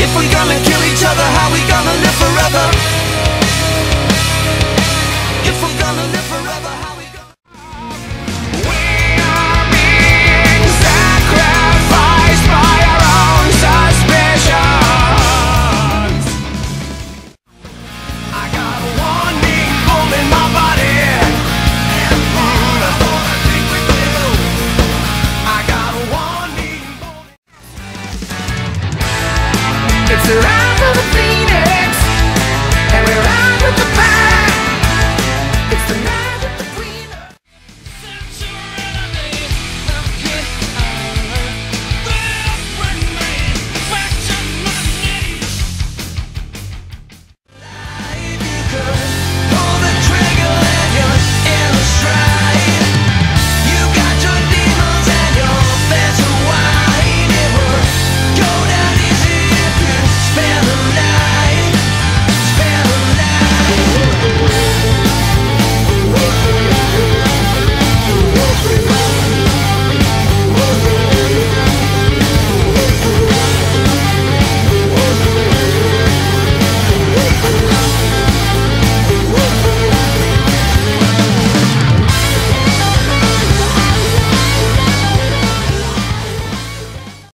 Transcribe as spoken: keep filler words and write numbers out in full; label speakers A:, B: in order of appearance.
A: If we're gonna kill each other, how we gonna live forever? If we're gonna live forever, how we gonna... We are being sacrificed by our own suspicions. I got a warning bolt in my body, and mm, that's what I think we do. I got a warning bolt. It's the rise of the beast.